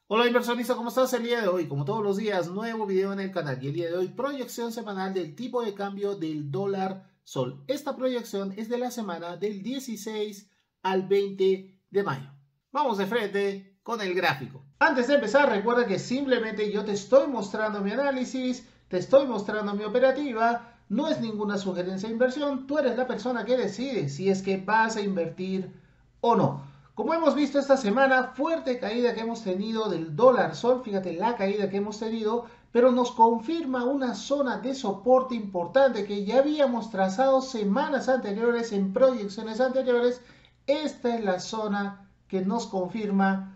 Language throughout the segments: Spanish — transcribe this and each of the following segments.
Hola inversionista, ¿cómo estás el día de hoy? Como todos los días, nuevo video en el canal y el día de hoy proyección semanal del tipo de cambio del dólar sol. Esta proyección es de la semana del 16 al 20 de mayo. Vamos de frente con el gráfico. Antes de empezar, recuerda que simplemente yo te estoy mostrando mi análisis, te estoy mostrando mi operativa, no es ninguna sugerencia de inversión, tú eres la persona que decide si es que vas a invertir o no. Como hemos visto esta semana, fuerte caída que hemos tenido del dólar sol, fíjate la caída que hemos tenido, pero nos confirma una zona de soporte importante que ya habíamos trazado semanas anteriores en proyecciones anteriores. Esta es la zona que nos confirma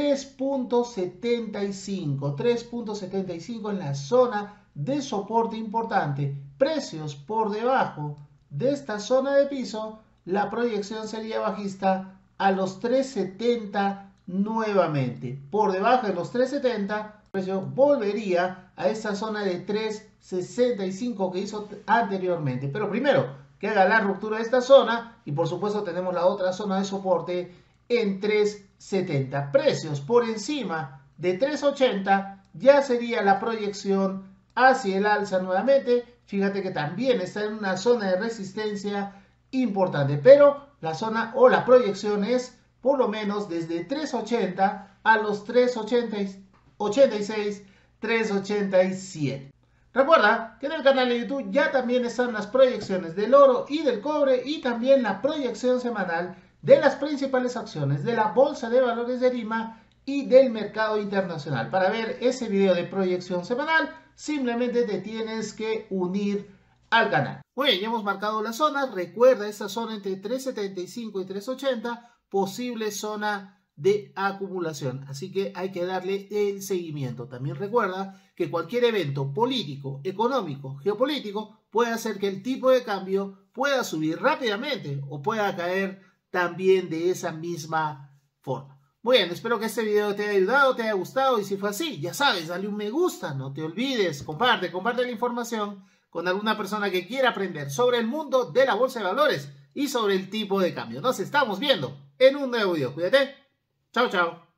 3.75 en la zona de soporte importante. Precios por debajo de esta zona de piso, la proyección sería bajista a los 370 nuevamente. Por debajo de los 370, el precio volvería a esta zona de 365 que hizo anteriormente. Pero primero, que haga la ruptura de esta zona y por supuesto tenemos la otra zona de soporte en 370. Precios por encima de 380 ya sería la proyección hacia el alza nuevamente. Fíjate que también está en una zona de resistencia importante, pero la zona o la proyección es por lo menos desde 380 a los 386, 387. Recuerda que en el canal de YouTube ya también están las proyecciones del oro y del cobre y también la proyección semanal de las principales acciones de la Bolsa de Valores de Lima y del mercado internacional. Para ver ese video de proyección semanal, simplemente te tienes que unir al canal. Bueno, ya hemos marcado la zona. Recuerda esta zona entre 375 y 380, posible zona de acumulación. Así que hay que darle el seguimiento. También recuerda que cualquier evento político, económico, geopolítico puede hacer que el tipo de cambio pueda subir rápidamente o pueda caer también de esa misma forma. Muy bien, espero que este video te haya ayudado, te haya gustado y si fue así, ya sabes, dale un me gusta, no te olvides, comparte la información con alguna persona que quiera aprender sobre el mundo de la bolsa de valores y sobre el tipo de cambio. Nos estamos viendo en un nuevo video. Cuídate. Chao, chao.